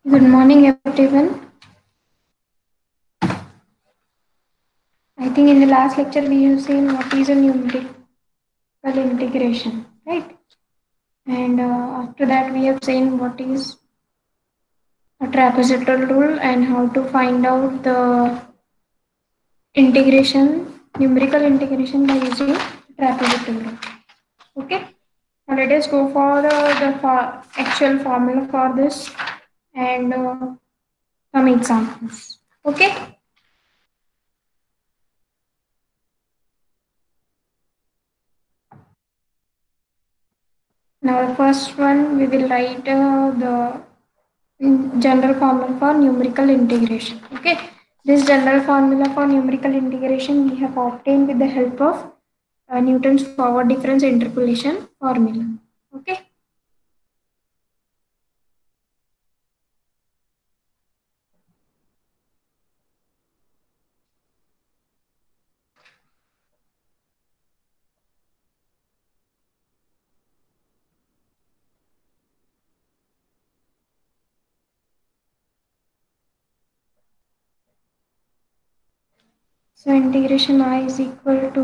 Good morning, everyone. I think in the last lecture we have seen what is a numerical integration, right? And after that we have seen what is a trapezoidal rule and how to find out the integration, numerical integration by using trapezoidal rule. Okay. Now let us go for the actual formula for this and some examples. Okay. Now the first one we will write the general formula for numerical integration. Okay, this general formula for numerical integration we have obtained with the help of Newton's forward difference interpolation formula. Okay, so integration I is equal to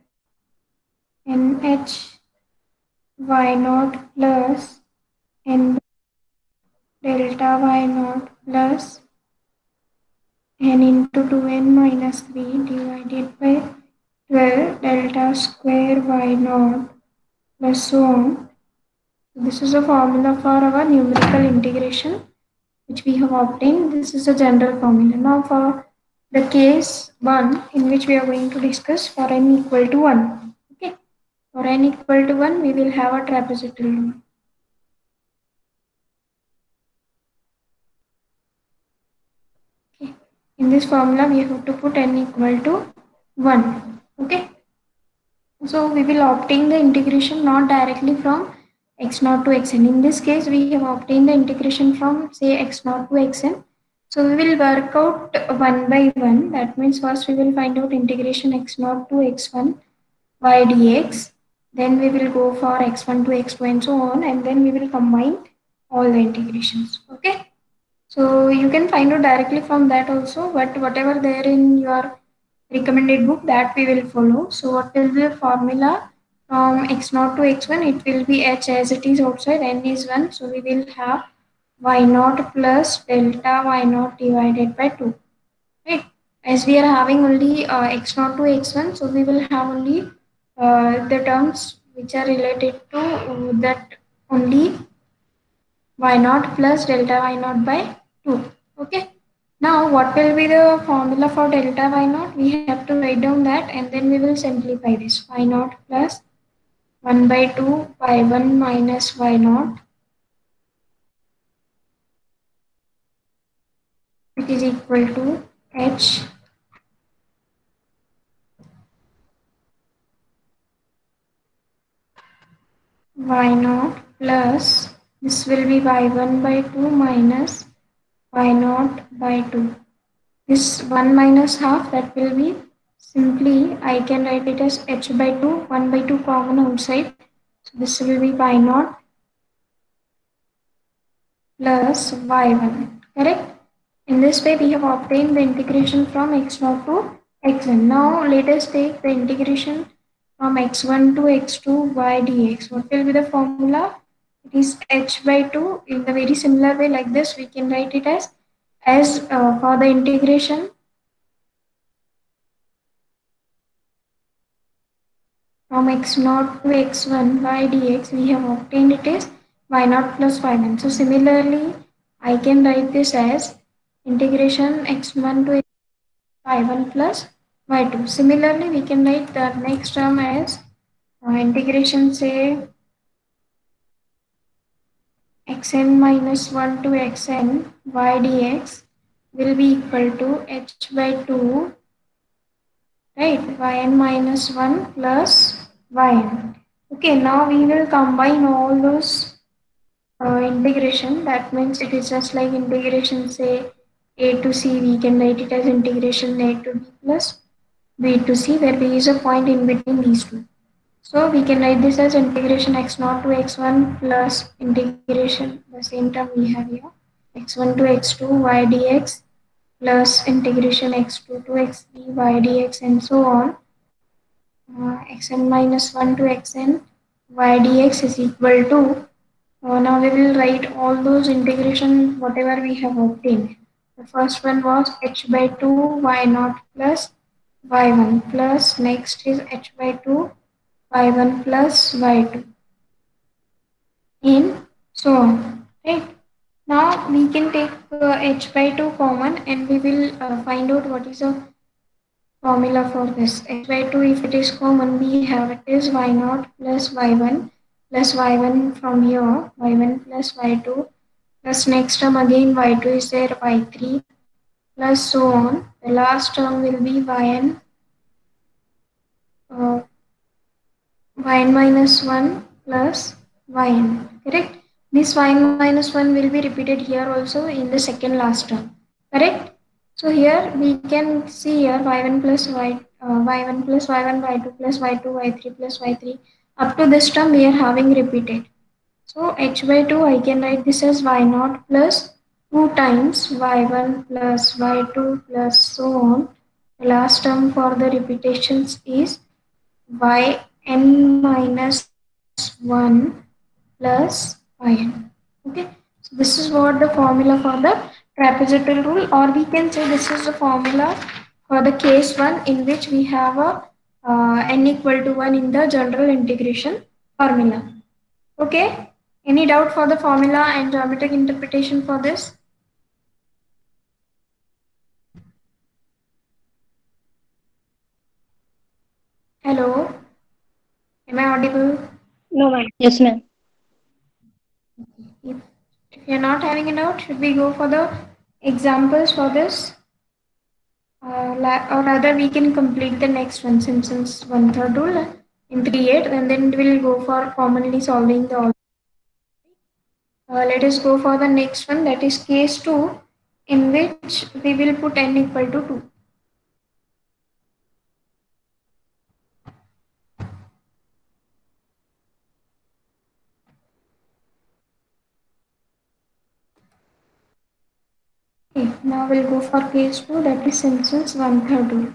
nh y naught plus n delta y naught plus n into 2n minus 3 divided by 12 delta square y naught plus so on. This is a formula for our numerical integration which we have obtained. This is a general formula. Now for the case 1 in which we are going to discuss for n equal to 1. Okay. For n equal to 1 we will have a trapezoidal rule. Okay. In this formula we have to put n equal to 1. Okay. So we will obtain the integration not directly from x naught to xn. In this case, we have obtained the integration from say x naught to xn. So we will work out one by one. That means first we will find out integration x naught to x1 y dx. Then we will go for x1 to x2 and so on. And then we will combine all the integrations. Okay. So you can find out directly from that also. But whatever there in your recommended book that we will follow. So what will be the formula from x naught to x1? It will be h as it is outside, n is 1. So we will have y naught plus delta y naught divided by 2. Right? As we are having only x naught to x1, so we will have only the terms which are related to that only y naught plus delta y naught by 2. Okay. Now, what will be the formula for delta y naught? We have to write down that and then we will simplify this. Y naught plus 1 by 2 y1 minus y naught. It is equal to h y naught plus this will be y1 by 2 minus y naught by 2. This 1 minus half that will be simply I can write it as h by 2, 1 by 2 common outside. So this will be y naught plus y1, correct? In this way, we have obtained the integration from x0 to xn. Now, let us take the integration from x1 to x2 y dx. What will be the formula? It is h by 2. In the very similar way like this, we can write it as for the integration from x0 to x1 y dx, we have obtained it as y0 plus y1. So, similarly, I can write this as integration x1 to y1 plus y2. Similarly, we can write the next term as integration say xn minus 1 to xn y dx will be equal to h by 2, right, yn minus 1 plus yn. Okay, now we will combine all those integration. That means it is just like integration say a to c, we can write it as integration a to b plus b to c, where b is a point in between these two. So we can write this as integration x naught to x1 plus integration, the same term we have here, x1 to x2 y dx plus integration x2 to x3 y dx and so on. Xn minus 1 to xn y dx is equal to, now we will write all those integration whatever we have obtained. The first one was h by 2 y naught plus y1 plus next is h by 2 y1 plus y2 in so on, right? Now we can take h by 2 common and we will find out what is the formula for this. H by 2 if it is common we have it is y naught plus y1 plus y1 from here y1 plus y2 plus next term again y2 is there y3 plus so on. The last term will be uh, yn minus 1 plus yn, correct? This yn minus 1 will be repeated here also in the second last term, correct? So here we can see here y1 plus y1 plus y1 y2 plus y2 y3 plus y3 up to this term we are having repeated. So h by 2 I can write this as y naught plus 2 times y1 plus y2 plus so on. The last term for the repetitions is yn minus 1 plus yn. Okay, so this is what the formula for the trapezoidal rule, or we can say this is the formula for the case 1 in which we have a n equal to 1 in the general integration formula. Okay, any doubt for the formula and geometric interpretation for this? Hello, am I audible? No, ma'am. Yes, ma'am. If, if you're not having a doubt, should we go for the examples for this? Or rather, we can complete the next one, Simpson's one third rule in 3-8, and then we'll go for commonly solving the. Let us go for the next one, that is case 2, in which we will put n equal to 2. Okay, now we'll go for case 2, that is Simpson's one third rule.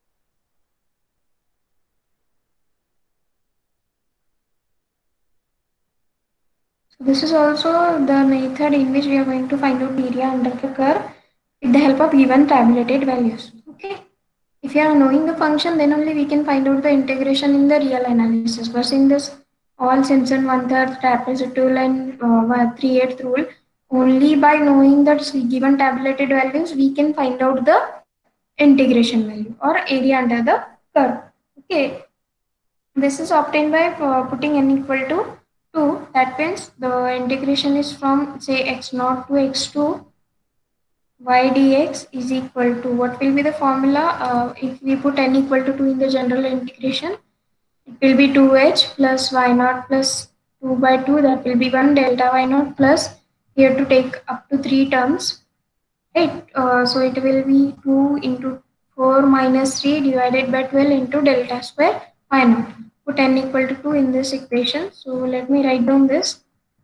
So this is also the method in which we are going to find out area under the curve with the help of given tabulated values. Okay. If you are knowing the function, then only we can find out the integration in the real analysis. But in this all Simpson one third trapezoidal and 3/8 rule, only by knowing that given tabulated values, we can find out the integration value or area under the curve. Okay, this is obtained by putting n equal to 2. That means the integration is from say x naught to x2 y dx is equal to, what will be the formula if we put n equal to 2 in the general integration? It will be 2h plus y naught plus 2 by 2, that will be 1 delta y naught plus, here to take up to 3 terms, right? So it will be 2 into 4 minus 3 divided by 12 into delta square y naught. Put n equal to 2 in this equation. So let me write down this.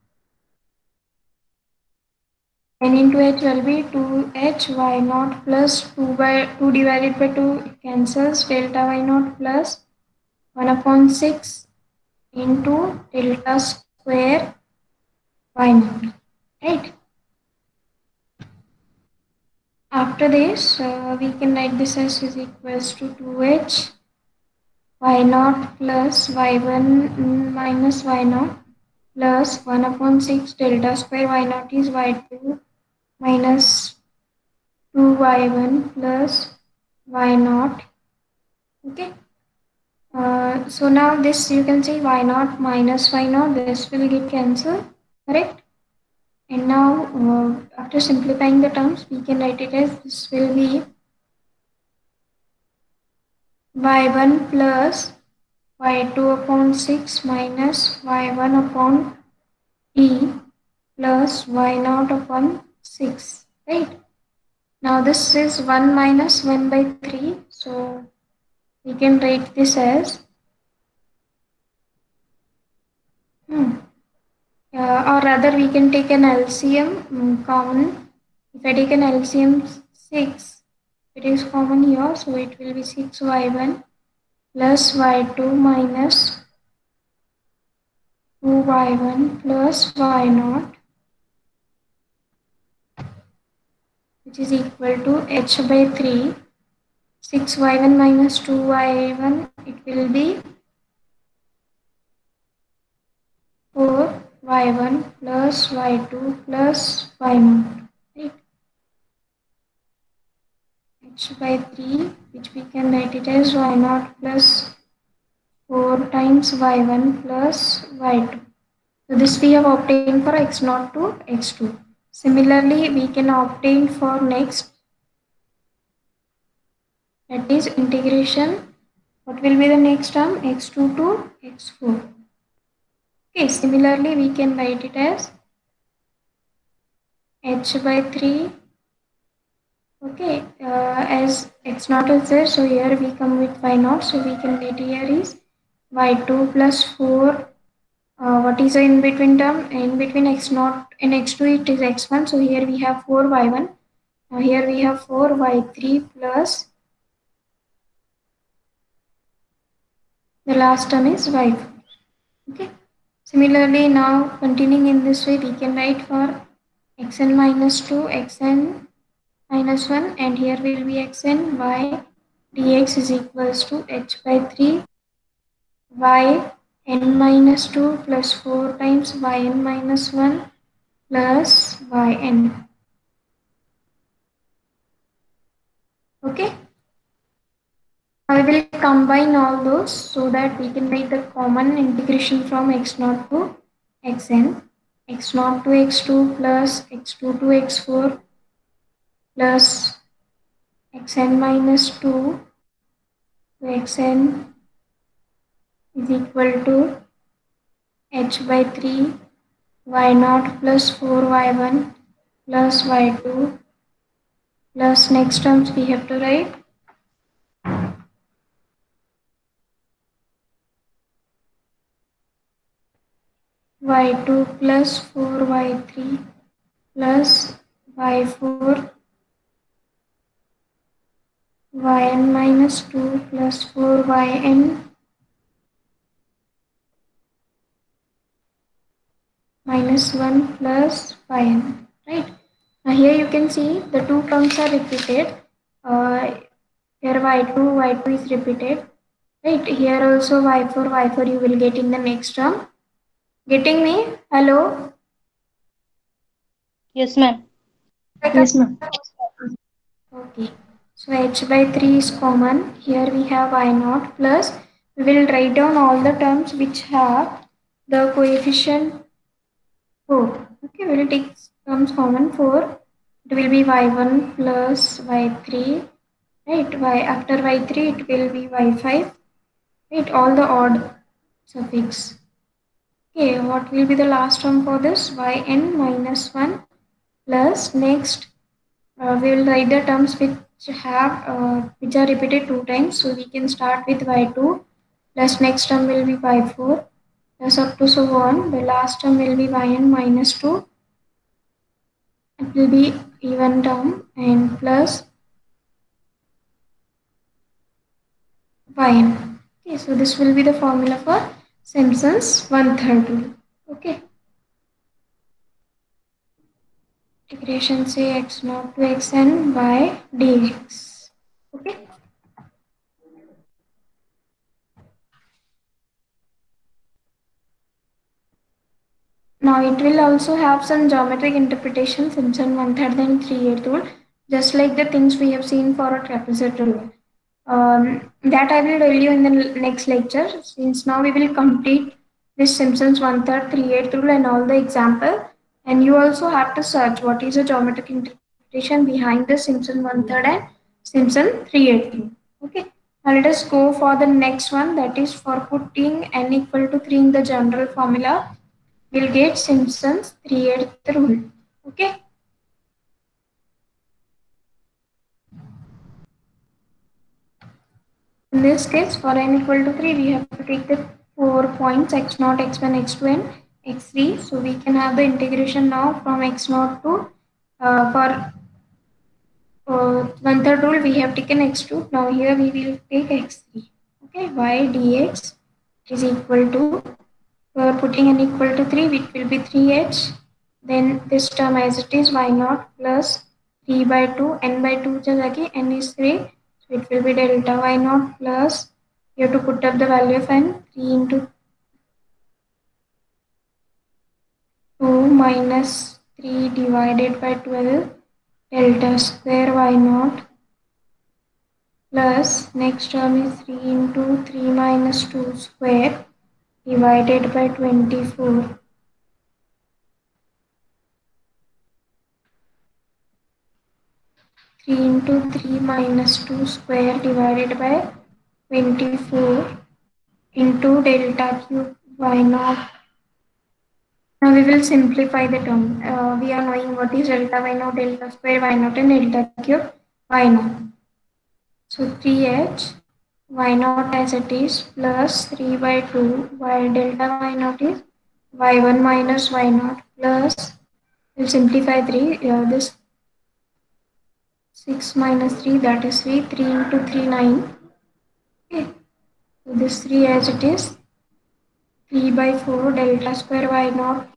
N into h will be 2h y naught plus 2 divided by 2, it cancels, delta y naught plus 1 upon 6 into delta square y naught, right? After this, we can write this as is equals to 2h y naught plus y1 minus y naught plus 1 upon 6 delta square y naught is y2 minus 2y1 plus y naught. Okay. So now this you can say y naught minus y naught, this will get cancelled, correct? And now after simplifying the terms, we can write it as this will be y1 plus y2 upon 6 minus y1 upon e plus y naught upon 6, right? Now this is 1 minus 1 by 3, so we can write this as or rather we can take an LCM common. If I take an LCM 6, it is common here, so it will be 6y1 plus y2 minus 2y1 plus y0, which is equal to h by 3. 6y1 minus 2y1, it will be 4y1 plus y2 plus y0. Right? H by 3, which we can write it as y0 plus 4 times y1 plus y2. So this we have obtained for x0 to x2. Similarly, we can obtain for next, that is integration. What will be the next term? x2 to x4. Okay, similarly we can write it as h by 3. Okay, as x0 is there, so here we come with y0, so we can get here is y2 plus 4. What is the in between term? In between x0 and x2 it is x1, so here we have 4y1. Now here we have 4y3 plus the last term is y4. Okay. Similarly, now continuing in this way, we can write for xn minus 2, xn minus 1, and here will be xn y dx is equals to h by 3 y n minus 2 plus 4 times yn minus 1 plus yn. Okay. I will combine all those so that we can make the common integration from x0 to xn, x0 to x2 plus x2 to x4 plus xn minus 2 to xn is equal to h by 3 y0 plus 4y1 plus y2 plus next terms we have to write y2 plus 4y3 plus y4 yn minus 2 plus 4yn minus 1 plus yn. Right? Now here you can see the two terms are repeated. Here y2 is repeated. Right? Here also y4 you will get in the next term. Getting me? Hello? Yes, ma'am. Yes, ma'am. Okay. So h by 3 is common. Here we have y0 plus. We will write down all the terms which have the coefficient 4. Okay, we will take terms common 4. It will be y1 plus y3. Right? After y3 it will be y5. Right? All the odd suffix. Okay, what will be the last term for this? Yn minus 1 plus next we will write the terms which are repeated 2 times. So we can start with y2 plus next term will be y4 plus up to so on. The last term will be yn minus 2. It will be even term and plus yn. Okay, so this will be the formula for Simpson's one-third rule. Okay. Integration say x0 to xn by dx. Okay. Now it will also have some geometric interpretation, Simpson one-third and 3/8 rule, just like the things we have seen for a trapezoid rule. That I will tell you in the next lecture. Since now we will complete this Simpson's one-third, 3/8 rule and all the example. And you also have to search what is the geometric interpretation behind the Simpson one-third and Simpson 3/8 rule. Okay. Now let us go for the next one, that is for putting n equal to 3 in the general formula. We'll get Simpson's 3/8 rule. Okay. In this case, for n equal to 3, we have to take the 4 points x0, x1, x2 and x3. So we can have the integration now from x0 to for one third rule we have taken x2. Now here we will take x3. Okay, y dx is equal to, for putting n equal to 3, it will be 3h. Then this term as it is y naught plus 3 by 2, n by 2 jagah n is 3. So it will be delta y naught plus, you have to put up the value of n, 3 into 2 minus 3 divided by 12 delta square y naught plus next term is 3 into 3 minus 2 square divided by 24. 3 into 3 minus 2 square divided by 24 into delta cube y naught. Now we will simplify the term. We are knowing what is delta y naught, delta square y naught and delta cube y naught. So 3h y naught as it is plus 3 by 2 y delta y naught is y1 minus y naught plus, we'll simplify 3, this 6 minus 3, that is 3, 3 into 3 9. Okay, so this 3 as it is 3 by 4 delta square y naught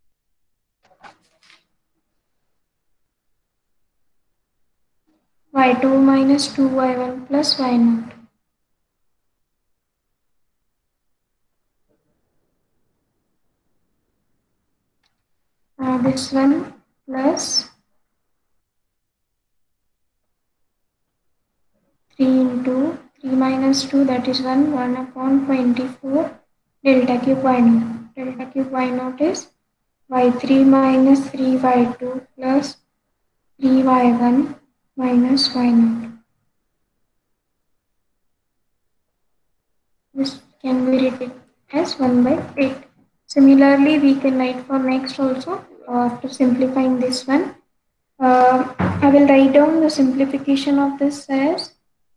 y2 minus 2 y1 plus y naught. This one plus 3 into 3 minus 2, that is 1 upon 24 delta cube y naught. Delta cube y naught is y3 minus 3y2 plus 3y1 minus y naught. This can be written as 1 by 8. Similarly, we can write for next also after simplifying this one. I will write down the simplification of this as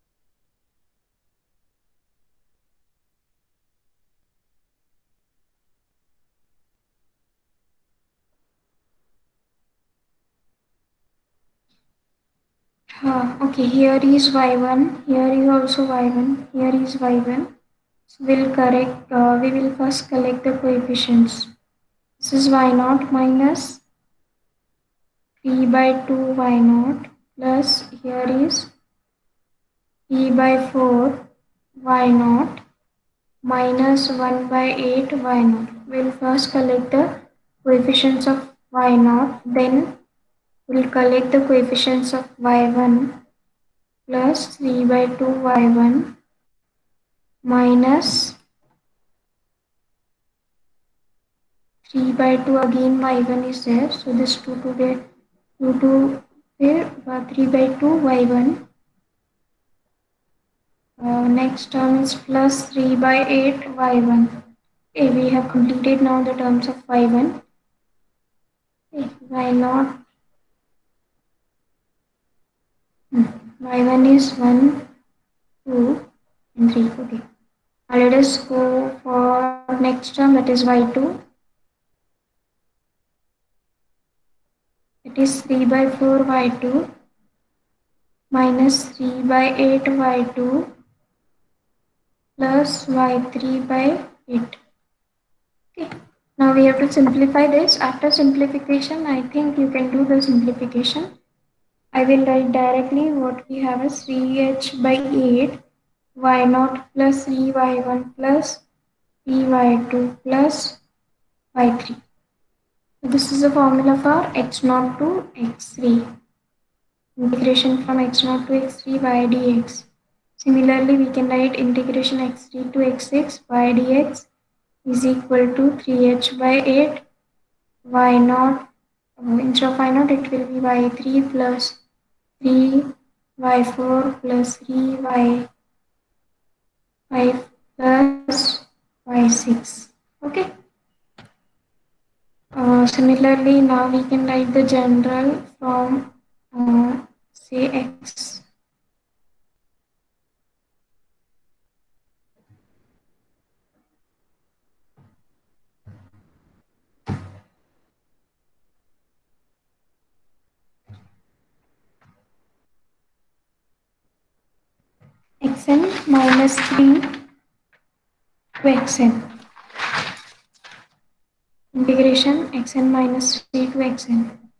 okay, here is y1, here is also y1, here is y1. So we will first collect the coefficients. This is y naught minus 3 by 2 y naught plus here is 3 by 4 y naught minus 1 by 8 y naught. We'll first collect the coefficients of y naught, then we'll collect the coefficients of y1 plus 3 by 2 y1 minus 3 by 2 again y1 is there. So this 2 get 2 here 3 by 2 y1. Next term is plus 3 by 8 y1. Okay, we have completed now the terms of y1. Okay, y naught y1 is 1, 2 and 3. Okay. Now let us go for next term, that is y2. It is 3 by 4 y2 minus 3 by 8 y2 plus y3 by 8. Okay. Now we have to simplify this. After simplification, I think you can do the simplification. I will write directly what we have as 3h by 8 y naught plus 3y1 plus 3y2 plus y3. So this is the formula for x0 to x3. Integration from x0 to x3 y dx. Similarly, we can write integration x3 to x6 y dx is equal to 3h by 8 y naught. Instead of y naught, it will be y3 plus 3 y4 plus 3 y5 plus y6. Okay. Similarly, now we can write the general from say x. xn minus 3 to xn. Integration xn minus 3 to xn.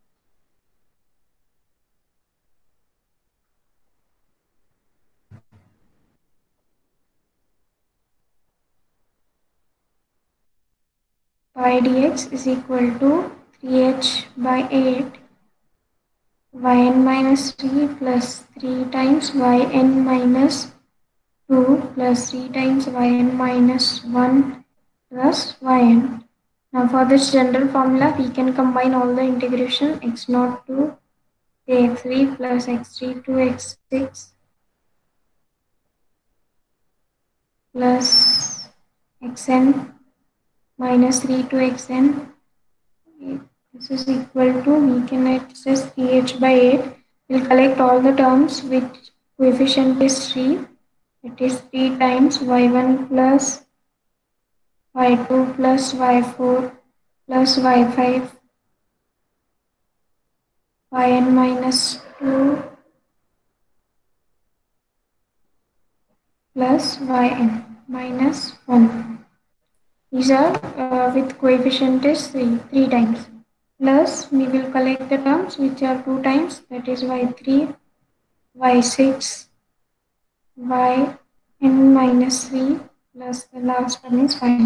Pi dx is equal to 3h by 8 yn minus 3 plus 3 times yn minus 2 plus 3 times yn minus 1 plus yn. Now for this general formula we can combine all the integration x naught to x3 plus x3 to x6 plus xn minus 3 to xn. This is equal to, we can access 3h by 8. We'll collect all the terms which coefficient is 3. It is 3 times y1 plus y2 plus y4 plus y5 yn minus 2 plus yn minus 1. These are with coefficient is 3 times. Plus we will collect the terms which are 2 times, that is y3, y6, yn minus 3 plus the last one is yn.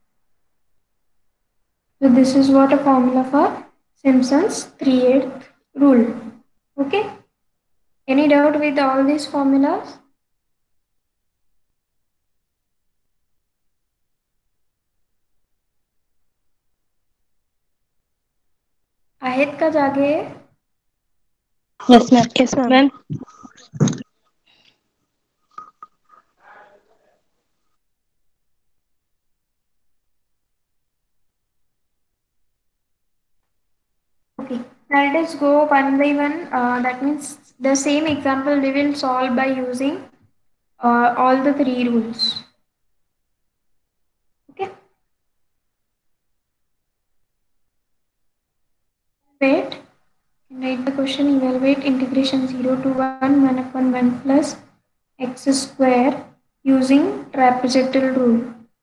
So this is what a formula for Simpson's 3/8 rule. Okay. Any doubt with all these formulas? आहेत का जागे? Yes, ma'am. Yes, ma'am. Okay. Now let us go one by one. That means the same example we will solve by using all the 3 rules. Okay. Wait. Write the question. Evaluate integration 0 to 1 upon 1 plus x square using trapezoidal rule.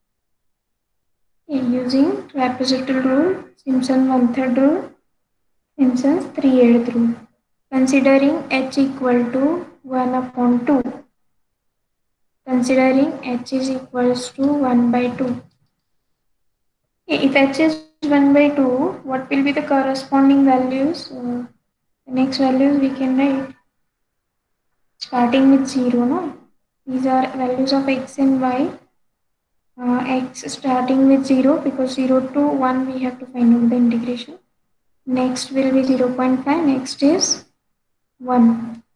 Okay, using trapezoidal rule, Simpson 1/3 rule, Simpson's 3/8 rule. Considering h equal to 1 upon 2. Considering h is equals to 1 by 2. Okay, if h is 1 by 2, what will be the corresponding values? The next values we can write starting with 0. No? These are values of x and y. X starting with 0 because 0 to 1 we have to find out the integration. Next will be 0.5. Next is 1.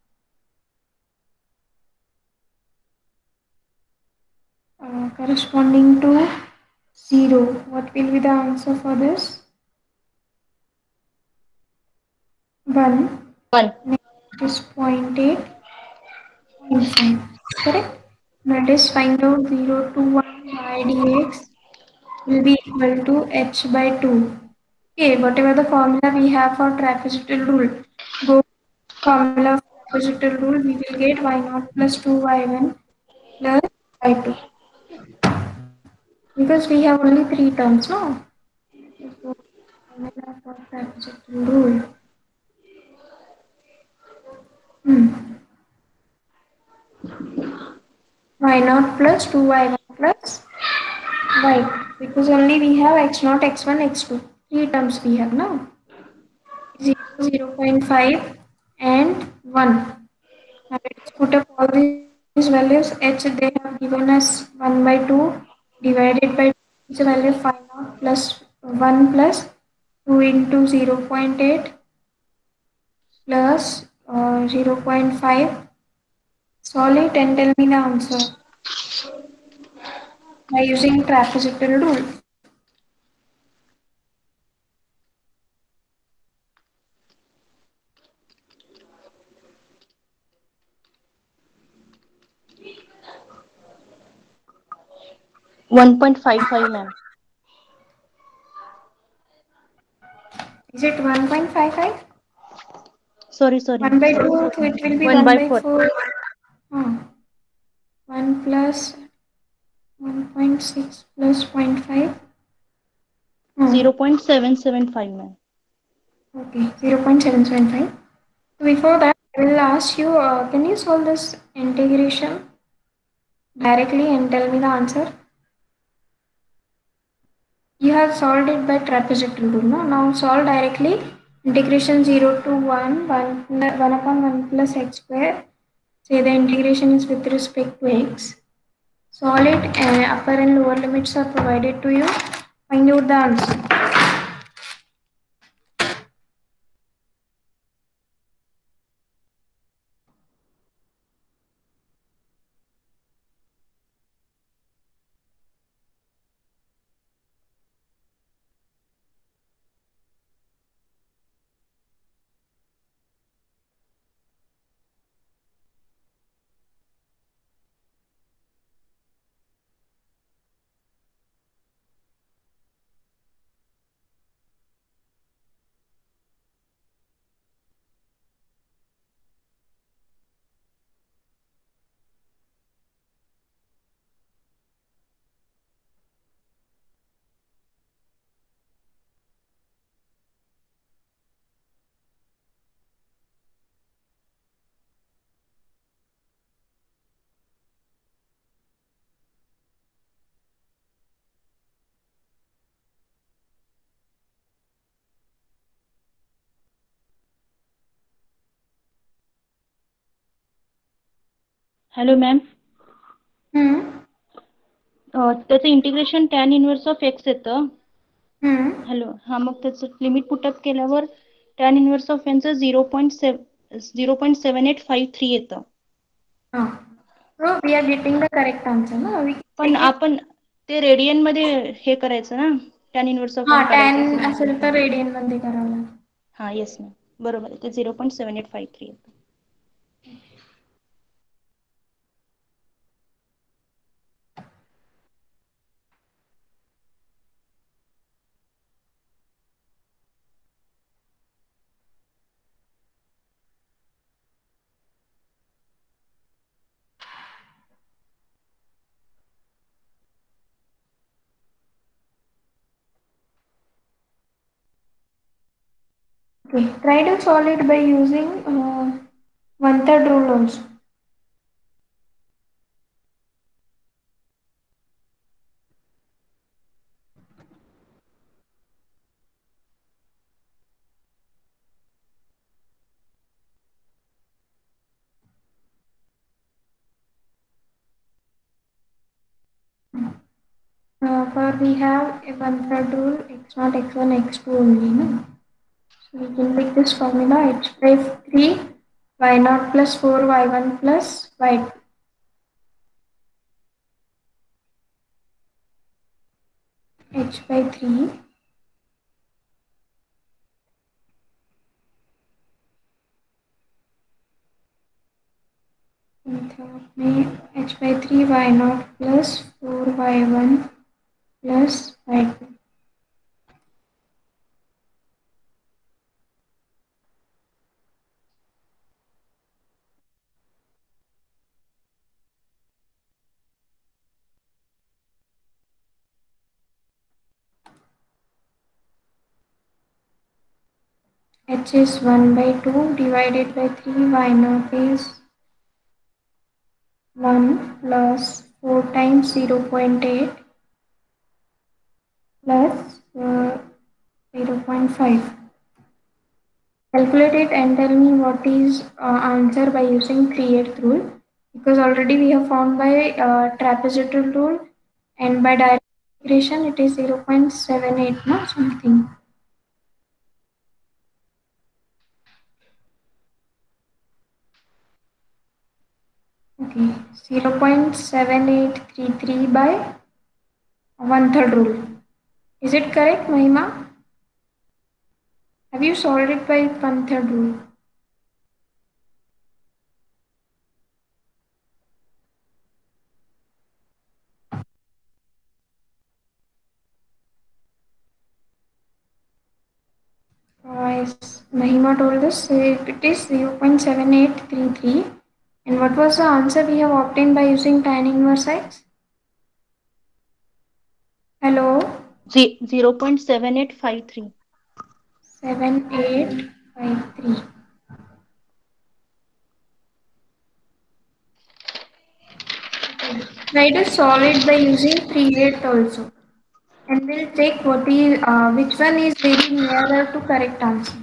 Corresponding to 0. What will be the answer for this? 1. 1. Next is 0.8, 0.5. Correct? Let us find out 0 to 1 y dx will be equal to h by 2. Okay, whatever the formula we have for trapezoidal rule, go formula of trapezoidal rule, we will get y naught plus 2y1 plus y2. Because we have only 3 terms, no? So, formula for trapezoidal rule. Y naught plus 2y1 plus y, because only we have x naught, x1, x2. 3 terms we have now. 0, 0.5 and 1. Now let's put up all these values. H they have given us 1 by 2 divided by each value 5 naught plus 1 plus 2 into 0.8 plus 0.5. Solve it and tell me the answer by using trapezoidal rule. One 1.55, ma'am. Is it 1.55? Sorry. 1 by 2, so it will be 1 1 by by 4. 4. 1 plus 1.6 plus 0.5. 0.775, ma'am. Okay, 0.775. So before that, I will ask you, can you solve this integration directly and tell me the answer? You have solved it by trapezoidal rule, no? Now solve directly. Integration 0 to 1 upon 1 plus x square. Say the integration is with respect to x. Solve it, upper and lower limits are provided to you. Find out the answer. Hello ma'am. Hmm. त्याचं integration tan inverse of x येतं. Hmm. Hello, हा, मग त्याचं limit put up केल्यावर tan inverse of यांचं 0.7853 येतं. So we are getting the correct answer, no? We can पण take it. आपण ते रेडियन मध्ये हे करायचं ना, tan इनवर्स ऑफ एन काढायचं tan असेल. असेल तर रेडियन मध्ये करावं लागेल. हा, येस मॅम, बरोबर आहे. ते 0.7853 येतं. Okay, try to solve it by using one-third rule also. For we have a one-third rule, x0, x1, x2 only, no? So we can take this formula h by 3 y0 plus 4 y1 plus y2. H by 3 में h by 3 y0 plus 4 y1 plus y2. H is 1 by 2 divided by 3 y0 is 1 plus 4 times 0.8 plus 0.5. Calculate it and tell me what is answer by using 3/8 rule, because already we have found by trapezoidal rule, and by direct integration it is 0.78, no, something. Okay, 0.7833 by one-third rule. Is it correct, Mahima? Have you solved it by one-third rule? As Mahima told us, it is 0.7833. And what was the answer we have obtained by using tan inverse x? Hello? 0.7853. 7853. Okay. Try to solve it by using 3/8 also. And we'll check which one is very nearer to correct answer.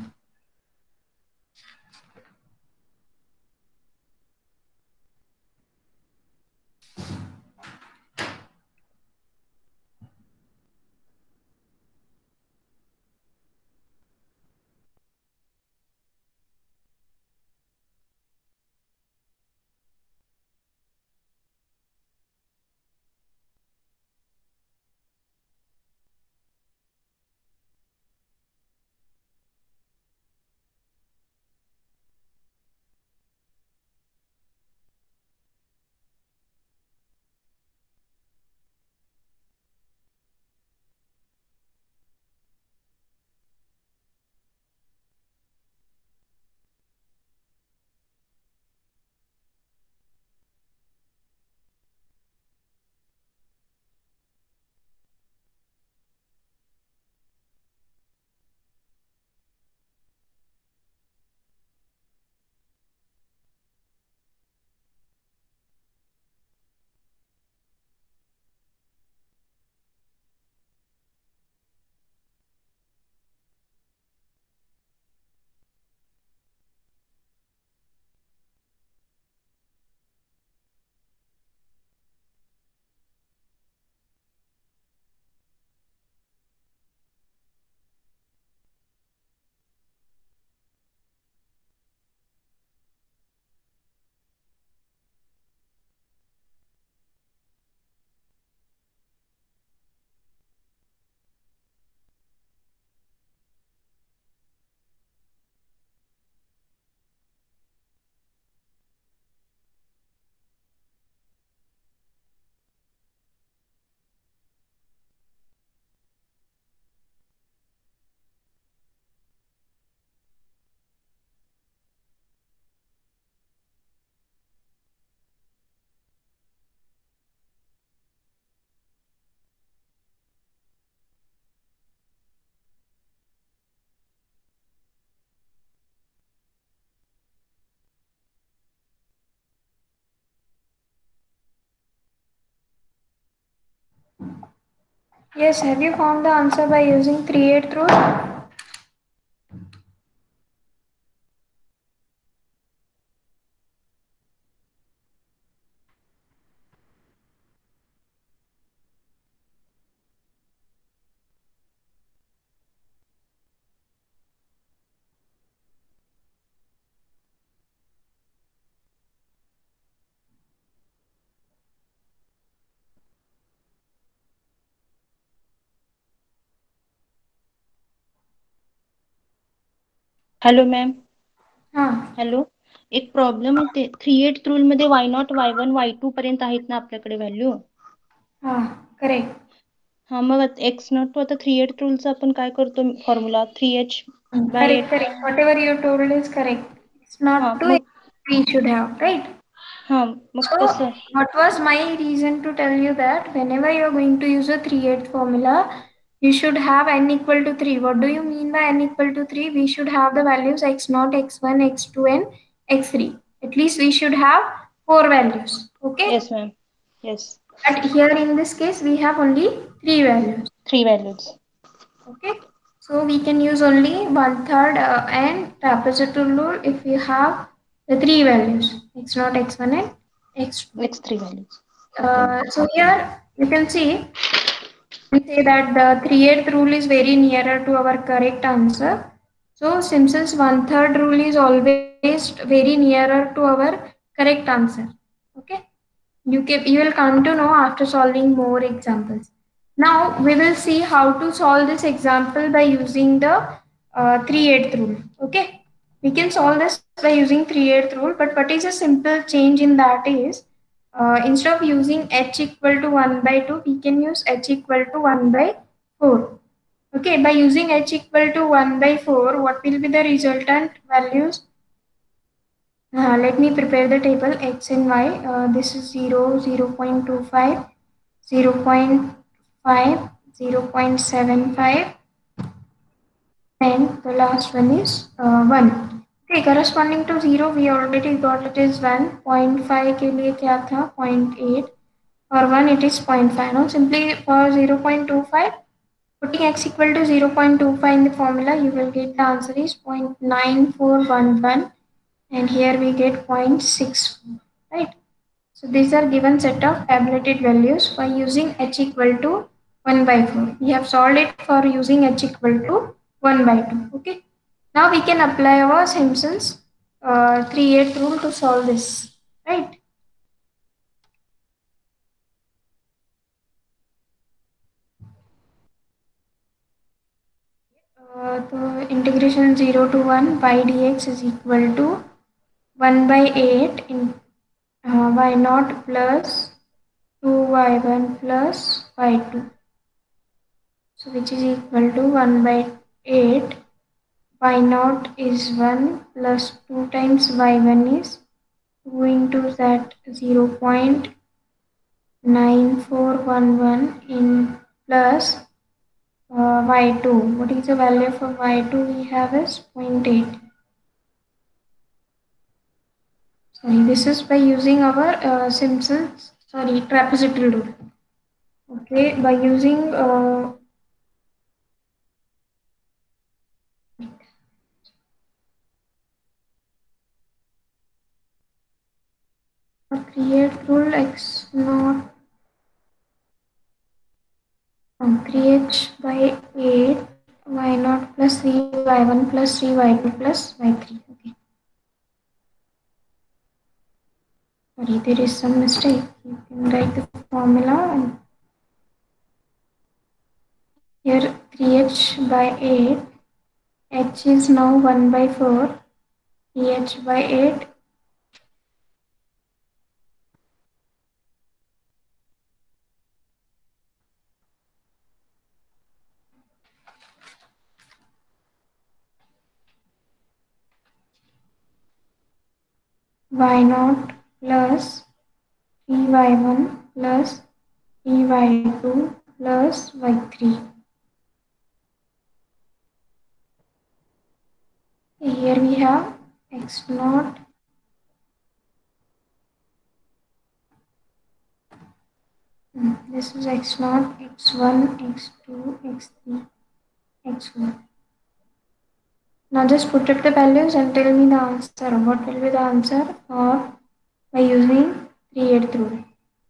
Yes, have you found the answer by using 3/8 rule? Hello ma'am. हाँ. Hello. एक problem आहे, 3/8 rule मध्ये y0 y1 y2 पर्यंत आहेत ना आपल्याकडे value. हाँ, correct. हा, मग x0 आता 3/8 रूलचा आपण काय करतो formula 3h by Correct, 8. correct. Whatever you told is correct. It's हा not to mug we should have, right? हा मग So, कसं. what was my reason to tell you that whenever you are going to use a 3/8 formula, you should have n equal to 3. What do you mean by n equal to 3? We should have the values x0, x1, x2, and x3. At least we should have 4 values. Okay? Yes ma'am. Yes. But here in this case, we have only 3 values. 3 values. Okay? So we can use only 1/3 and trapezoidal rule if we have the 3 values x0, x1, and x2. x3 values. Okay. So here you can see we say that the 3/8 rule is very nearer to our correct answer. So Simpson's 1/3 rule is always very nearer to our correct answer. Okay, you will come to know after solving more examples. Now we will see how to solve this example by using the 3/8 rule. Okay, we can solve this by using 3/8 rule, but what is a simple change in that is instead of using h equal to 1 by 2, we can use h equal to 1 by 4. Okay, by using h equal to 1 by 4, what will be the resultant values? Let me prepare the table x and y. This is 0, 0.25, 0.5, 0.75, and the last one is 1. Okay, corresponding to 0, we already got it is 1. 0.5 के लिए क्या था? 0.8. For 1, it is 0.5. Now, simply for 0.25, putting x equal to 0.25 in the formula, you will get the answer is 0.9411, and here we get 0.64, right? So these are given set of tabulated values by using h equal to 1 by 4. We have solved it for using h equal to 1 by 2. Okay. Now we can apply our Simpson's 3/8 rule to solve this, right? So integration 0 to 1 y dx is equal to 1 by 8 in y naught plus 2y1 plus y2. So which is equal to 1 by 8. Y naught is 1 plus 2 times y1 is 2 into that 0.9411 in plus y2. What is the value for y2 we have is 0.8. Sorry, this is by using our Simpson's, trapezoidal rule. Okay, by using create rule x naught create by 8 y naught plus 3y1 plus 3y2 plus y3. Okay. Sorry, there is some mistake. You can write the formula and here 3h by 8. H is now 1 by 4. 3h by 8. Y naught plus 3y1 plus 3y2 plus y3. Here we have x naught this is x naught, x1, x2, x3, x4. Now just put up the values and tell me the answer. What will be the answer for by using 3/8 rule?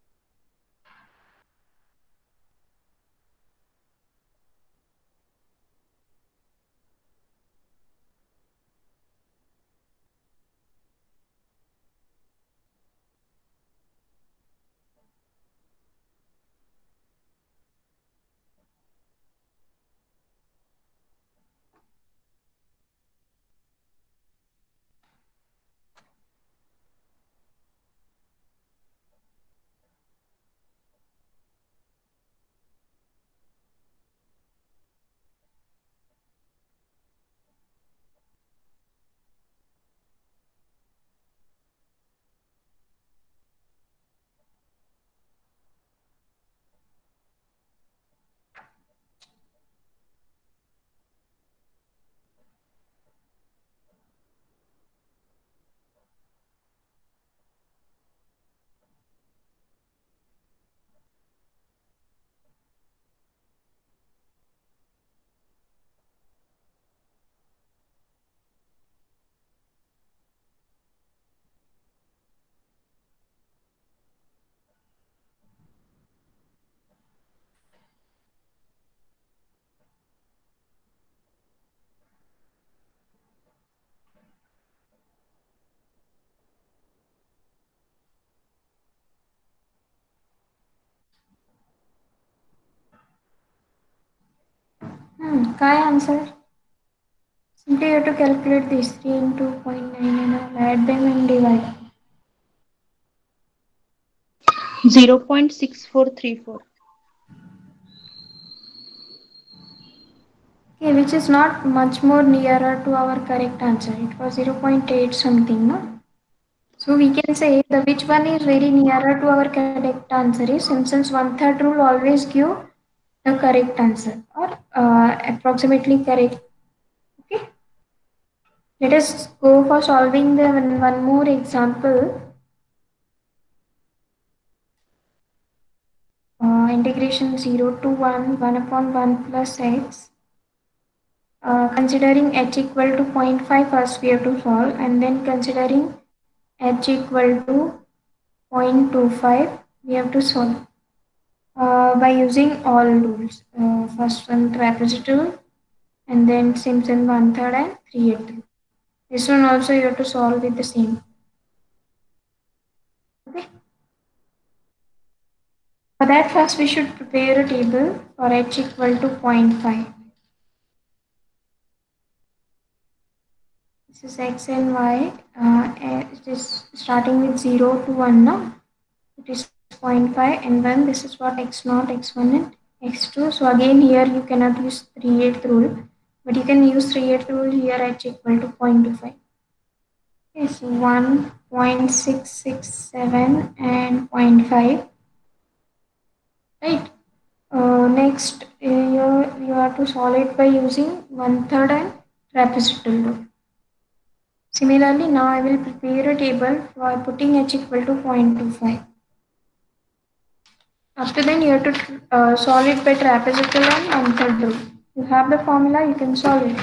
Kai answer. Simply you have to calculate these 3 into 0.9 and all, add them and divide. 0.6434. Okay, which is not much more nearer to our correct answer. It was 0.8 something, no? So we can say the which one is very nearer to our correct answer is Simpson's one third rule always give the correct answer or approximately correct. Okay. Let us go for solving the one more example. Integration 0 to 1 upon 1 plus x. Considering h equal to 0.5 first we have to solve, and then considering h equal to 0.25 we have to solve by using all rules. First one trapezoidal and then Simpson one third and 3/8. This one also you have to solve with the same. Okay. For that first we should prepare a table for h equal to zero point 0.5. This is x and y. It is starting with 0 to 1 now. It is 0.5 and then this is what x0, x1 and x2. So again here you cannot use 3/8 rule, but you can use 3/8 rule here h equal to 0.25. Okay, so 1.667 and zero point 0.5. Right. Next, you have to solve it by using one third and trapezoidal rule. Similarly, now I will prepare a table for putting h equal to 0.25. After then, you have to solve it by trapezoidal and one third rule. You have the formula, you can solve it.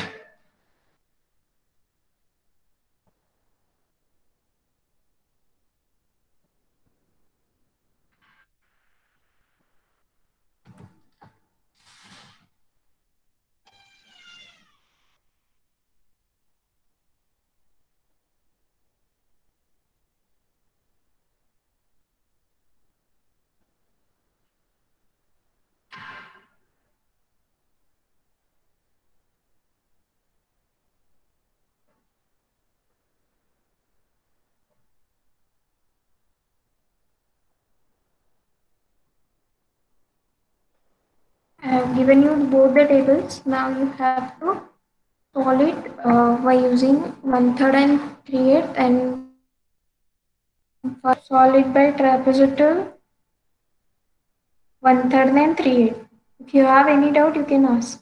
I have given you both the tables. Now you have to solve it by using one third and 3/8, and for solve it by trapezoidal one third and 3/8. If you have any doubt, you can ask.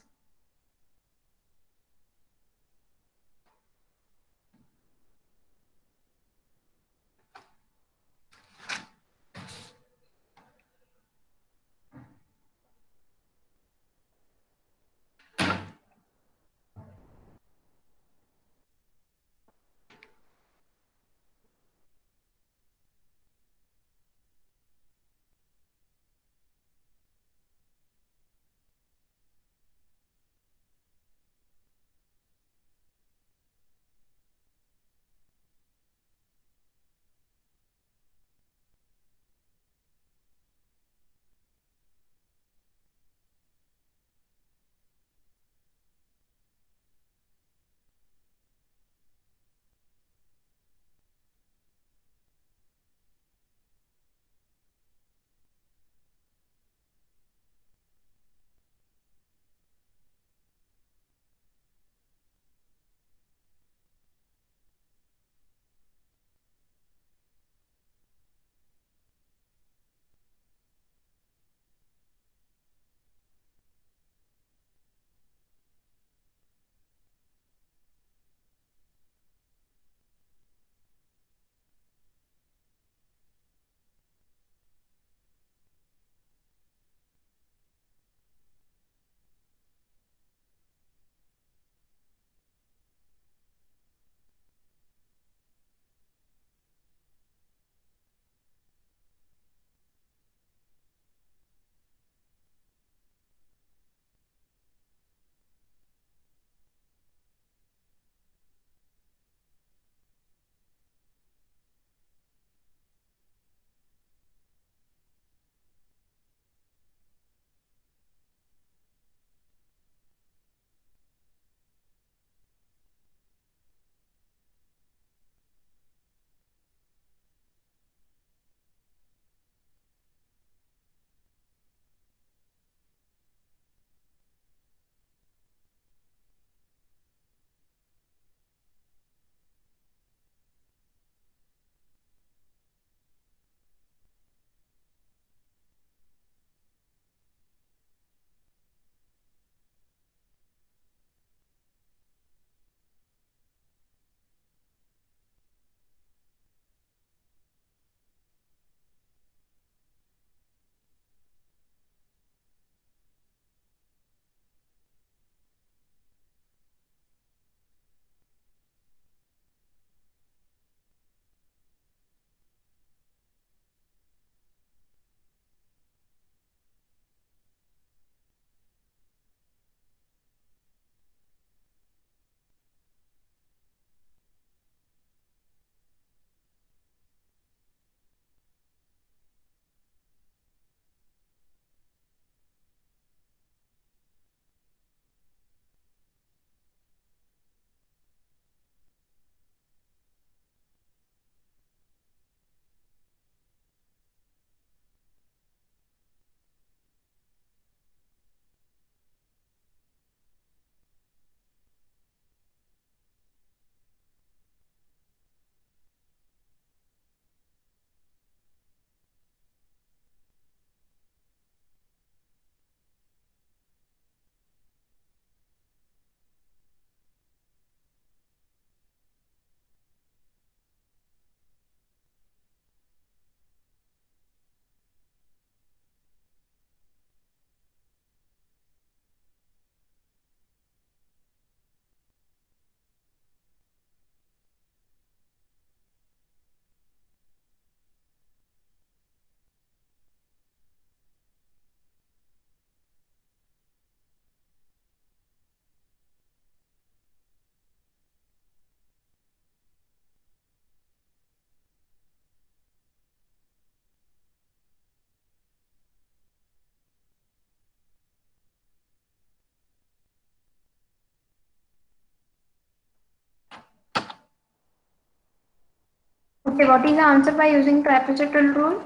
Okay, what is the answer by using trapezoidal rule?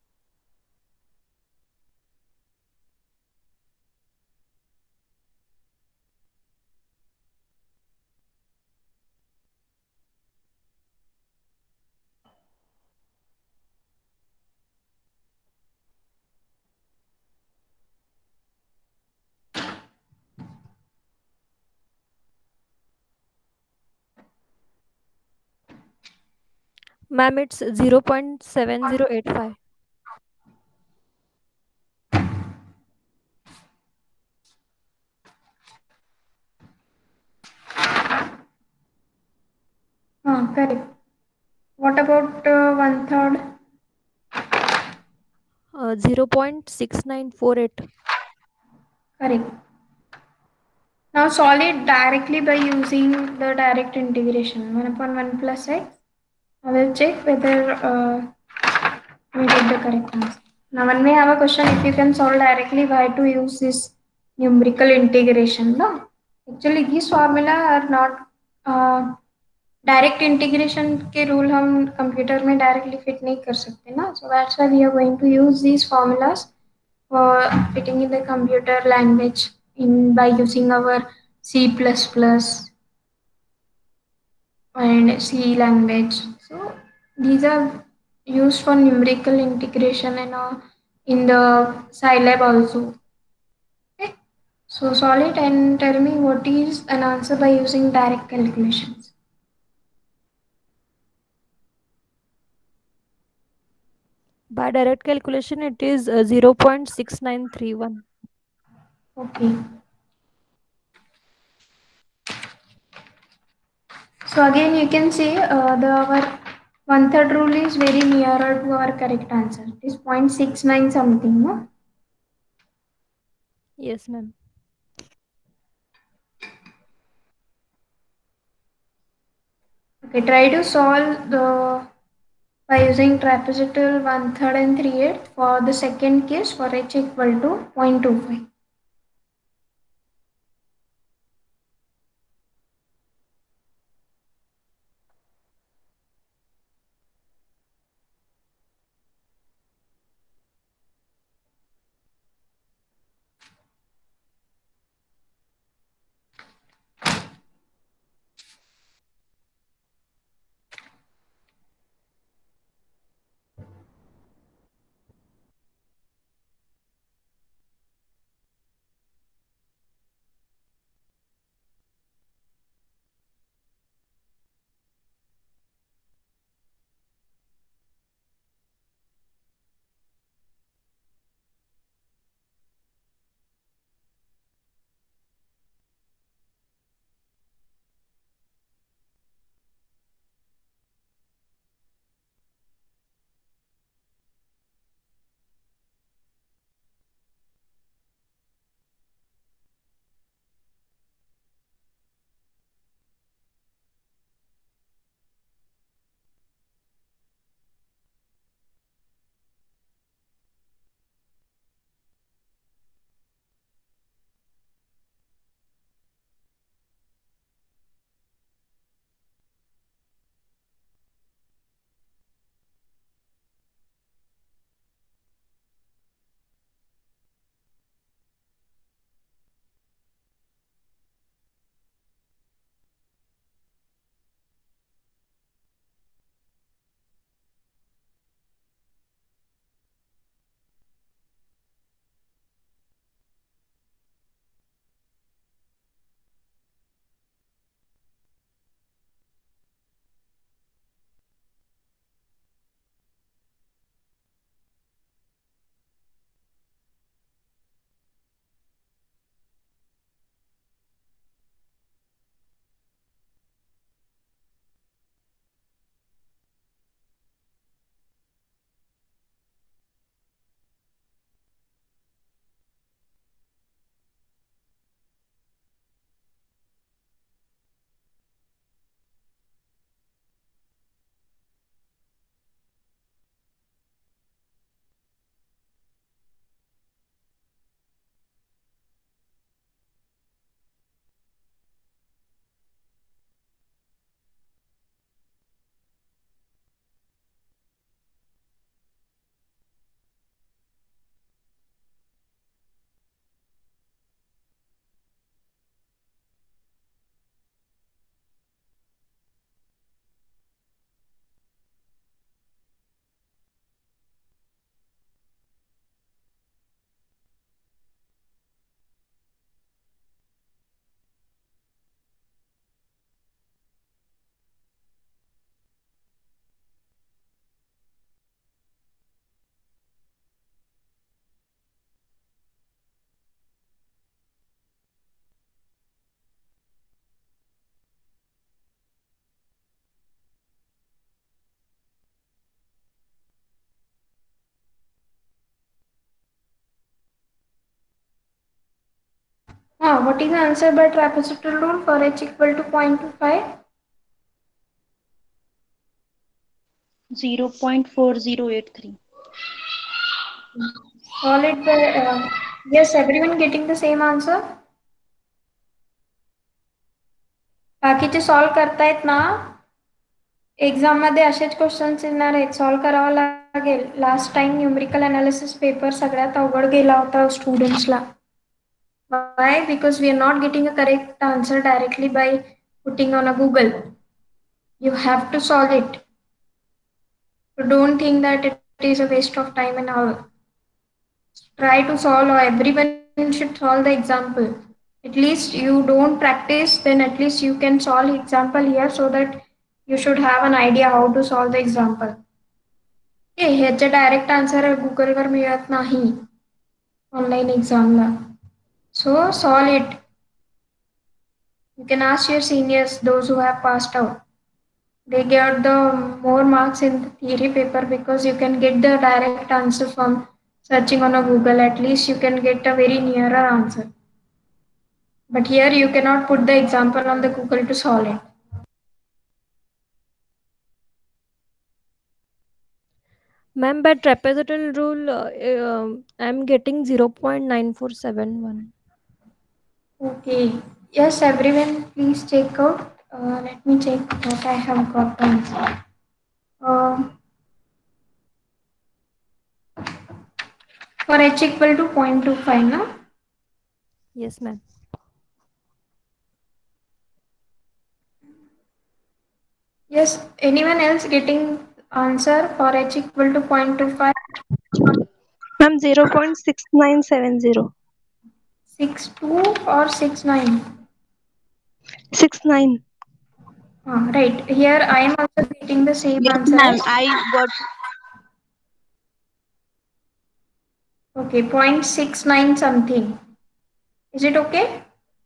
Ma'am, it's 0.7085. Correct. What about one third? 0.6948. Correct. Now solve it directly by using the direct integration. 1 upon 1 plus x. I will check whether we get the correct answer. Now when we have a question, if you can solve directly, why to use this numerical integration? No. Actually these formula are not direct integration के rule हम computer में directly fit नहीं कर सकते ना, so that's why we are going to use these formulas for fitting in the computer language in by using our C++ and C language. So these are used for numerical integration and in the Scilab also. Okay. So solve it and tell me what is an answer by using direct calculations. By direct calculation, it is 0.6931. Okay. So again, you can see the our one third rule is very nearer to our correct answer. It is 0.69 something, no? Yes, ma'am. Okay, try to solve the by using trapezoidal one third and 3/8 for the second case for h equal to 0.25. what is the answer by trapezoidal rule for h equal to 0.25? 0.4083. Solid by, yes, everyone getting the same answer? बाकीचे solve करतायत ना? Exam मध्ये असेच questions येणार आहेत, solve करावं लागेल. Last time numerical analysis paper सगळ्यात अवघड गेला होता स्टुडंट्सला. Why? Because we are not getting a correct answer directly by putting on a Google. You have to solve it. So don't think that it is a waste of time and all. Try to solve, or everyone should solve the example. At least you don't practice, then at least you can solve example here so that you should have an idea how to solve the example. Okay, ह्याचे direct answer गुगलवर मिळत नाही online एक्झामला. So solve it. You can ask your seniors, those who have passed out. They get the more marks in the theory paper because you can get the direct answer from searching on a Google. At least you can get a very nearer answer. But here you cannot put the example on the Google to solve it. Ma'am, by trapezoidal rule, I'm getting 0.9471. Okay. Yes, everyone, please check out. Let me check what I have got the answer. For h equal to 0.25, no? Yes, ma'am. Yes, anyone else getting answer for h equal to 0.25? Ma'am, 0.6970. 62 or 69? 69. Right. Here I am also getting the same Yes, answer ma'am. as. I got. Okay, 0.69 something. Is it okay?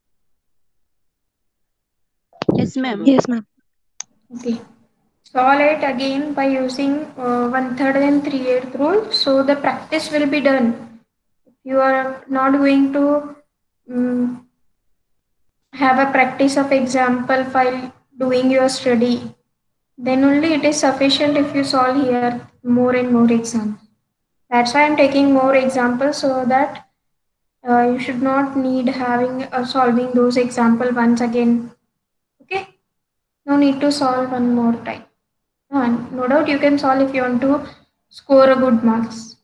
Yes, ma'am. Yes, ma'am. Okay. Solve it again by using 1/3 and 3/8 rule. So the practice will be done. You are not going to um, have a practice of example while doing your study. Then only it is sufficient if you solve here more and more exams. That's why I'm taking more examples so that you should not need having solving those example once again. Okay, no need to solve one more time. No doubt you can solve if you want to score a good marks.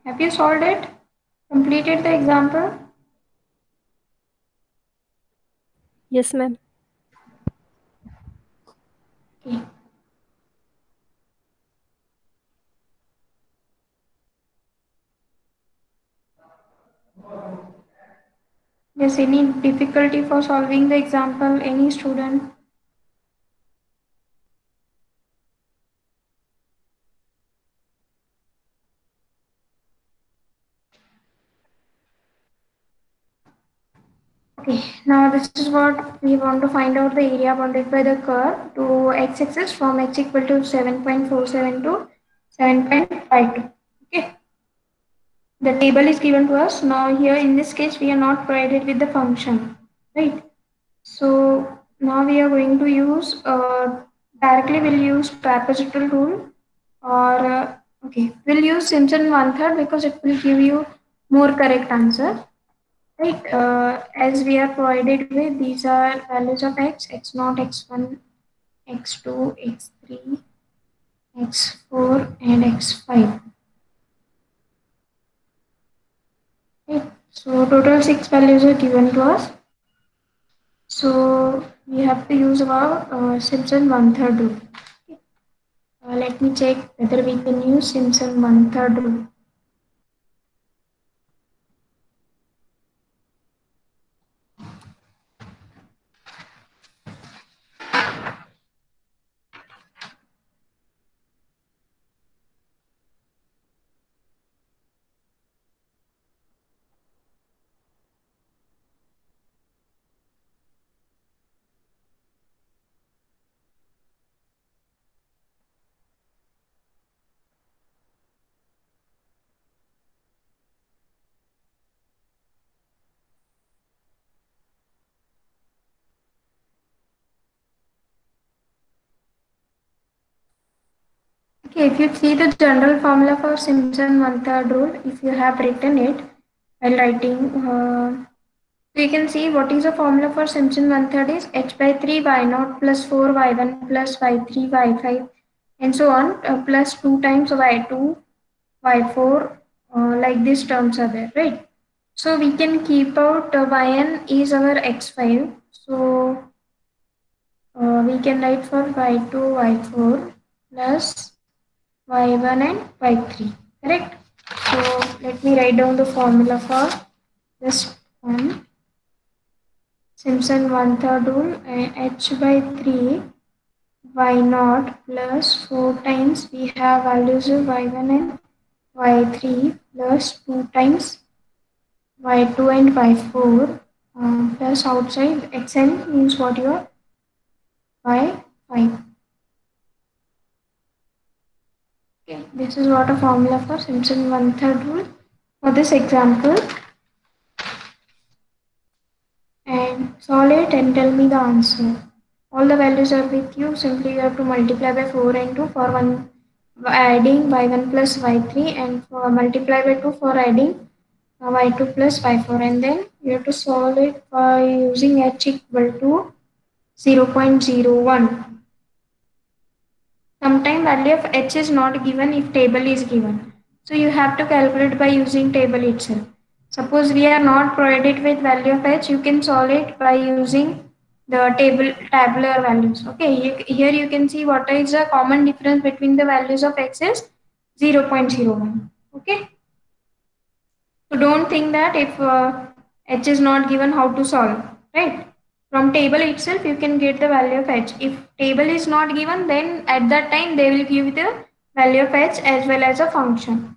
Have you solved it? Completed the example? Yes, ma'am. Okay. Is any difficulty for solving the example? Any student? Okay, now this is what we want to find out, the area bounded by the curve to x-axis from x equal to 7.47 to 7.52. Okay, the table is given to us. Now here in this case we are not provided with the function, right? So now we are going to use directly we'll use trapezoidal rule, or okay, we'll use Simpson one third because it will give you more correct answer. Right, as we are provided with, these are values of x, x0, x1, x2, x3, x4, and x5. Right, so total 6 values are given to us. So we have to use our Simpson one third rule. Okay. Let me check whether we can use Simpson one third rule. Okay, if you see the general formula for Simpson one third rule, if you have written it while writing, so you can see what is the formula for Simpson one third is h by 3 y0 plus 4 y1 plus y3 y5 and so on, plus 2 times y2 y4, like these terms are there, right? So we can keep out yn is our x5. So we can write for y2 y4 plus y1 and y3, correct? So let me write down the formula for this one. Simpson one third rule, h by 3 y naught plus 4 times we have values of y1 and y3 plus 2 times y2 and y4, plus outside xn means what you are y5. Okay, this is what a formula for Simpson one third rule for this example. And solve it and tell me the answer. All the values are with you. Simply you have to multiply by 4 and 2 for one adding y1 plus y3, and for multiply by 2 for adding y2 plus y4, and then you have to solve it by using h equal to 0.01. Sometime value of h is not given if table is given. So you have to calculate by using table itself. Suppose we are not provided with value of h, you can solve it by using the tabular values. Okay, here you can see what is the common difference between the values of x is 0.01. Okay, so don't think that if h is not given, how to solve, right? From table itself you can get the value of h. If table is not given, then at that time they will give the value of h as well as a function.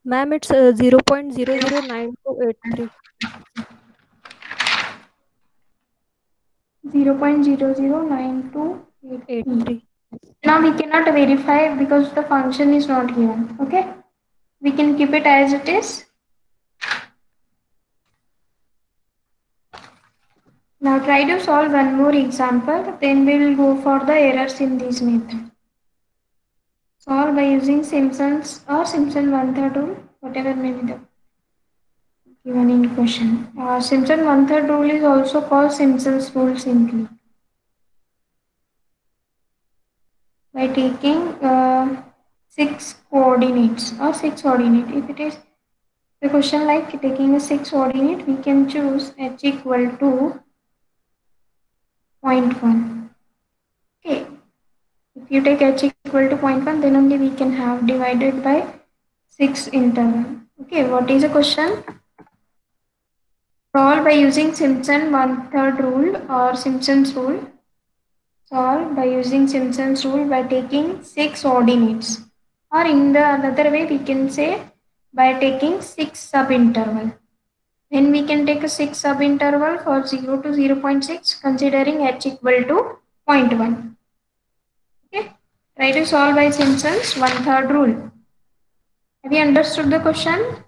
Ma'am, it's 0.009283. 0.009283. 83. Now we cannot verify because the function is not given. Okay, we can keep it as it is. Now try to solve one more example, then we will go for the errors in this method. Solve by using Simpson's or Simpson one-third rule, whatever may be the given in question. Simpson one-third rule is also called Simpson's rule simply. By taking 6 coordinates or 6 ordinate. If it is the question like taking a 6 ordinate, we can choose h equal to 0.1. Okay, if you take h equal to 0.1, then only we can have divided by 6 interval. Okay, what is the question? Solve by using Simpson one-third rule or Simpson's rule. Solve by using Simpson's rule by taking 6 ordinates. Or in the another way, we can say by taking 6 subinterval. Then we can take a 6 subinterval for 0 to 0.6 considering h equal to 0.1. Okay. Try to solve by Simpson's one-third rule. Have you understood the question?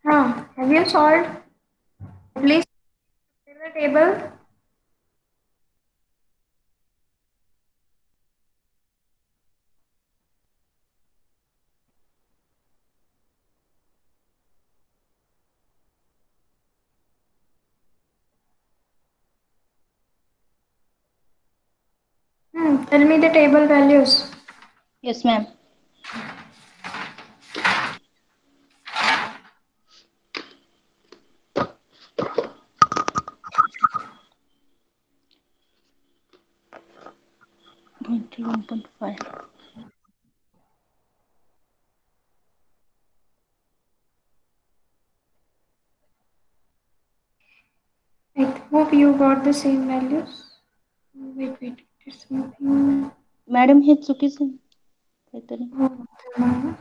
Have you solved? Please fill the table. Tell me the table values. Yes, ma'am. Twenty 1.5. I hope you got the same values. Wait. It's something. Madam हे चुकीचं आहे काहीतरी. Oh,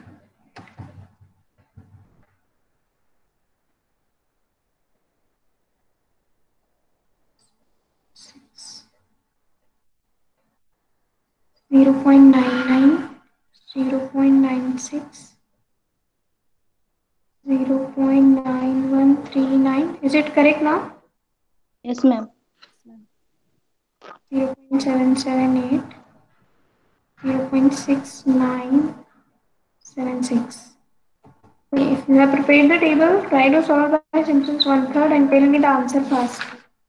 0.99, 0.96, 0.9139. Is it correct now? Yes, ma'am. 0.778, 0.6976. Okay, if you have prepared the table, try to solve by Simpson's one third and tell me the answer fast.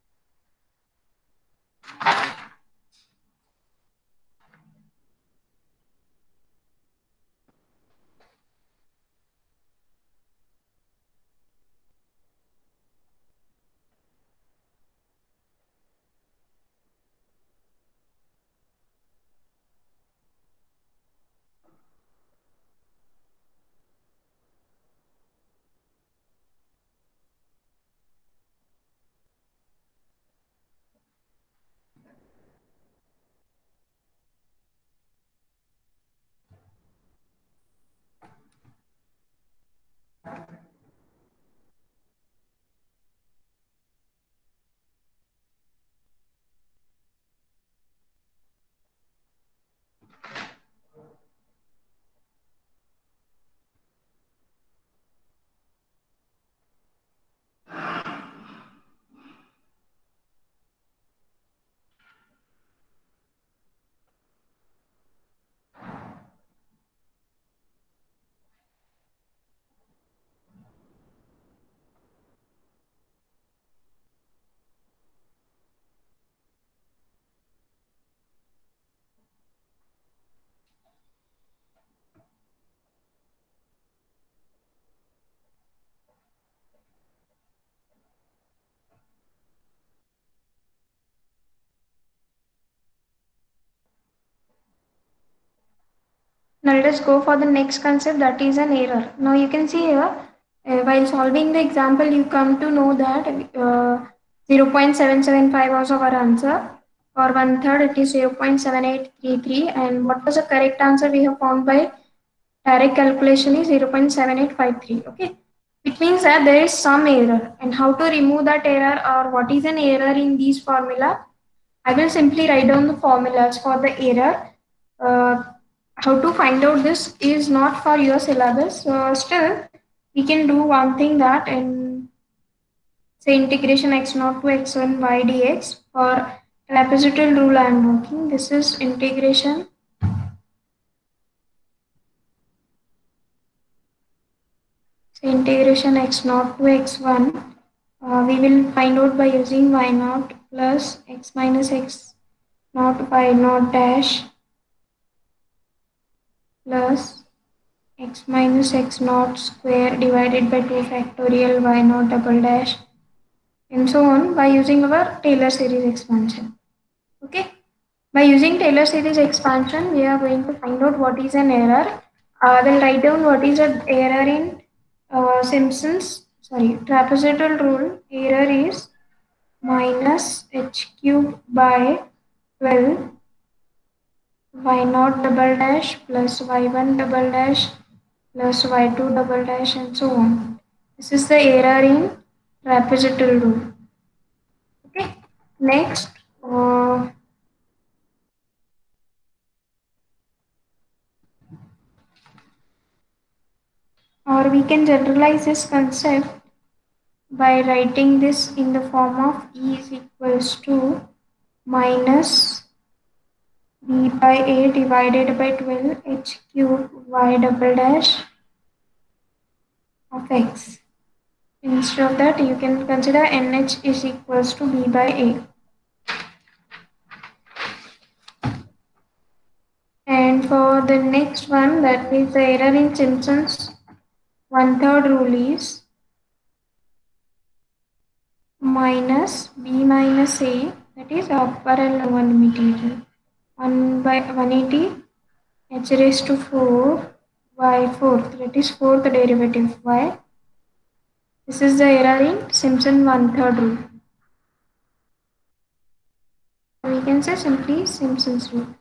Now let us go for the next concept, that is an error. Now you can see here, while solving the example, you come to know that 0.775 was our answer. For one third, it is 0.7833, and what was the correct answer we have found by direct calculation is 0.7853. Okay, it means that there is some error, and how to remove that error or what is an error in these formula, I will simply write down the formulas for the error. How to find out this is not for your syllabus. Still, we can do one thing, that in say integration x naught to x1 y dx for trapezoidal rule I am working. This is integration x naught to x1. We will find out by using y naught plus x minus x naught y naught dash plus x minus x naught square divided by 2 factorial y naught double dash and so on by using our Taylor series expansion. Okay. By using Taylor series expansion, we are going to find out what is an error. We'll write down what is an error in trapezoidal rule. Error is minus h cube by 12 y naught double dash plus y1 double dash plus y2 double dash and so on. This is the error in trapezoidal rule. Okay. Next, or we can generalize this concept by writing this in the form of E is equals to minus b by a divided by 12 h cube y double dash of x. Instead of that, you can consider nh is equals to b by a. And for the next one, that is the error in Simpson's 1/3 rule is minus b minus a, that is upper and lower limit area, 1 by 180 h raised to 4 y fourth, that is fourth derivative y. This is the error in Simpson 1/3 rule. We can say simply Simpson's rule.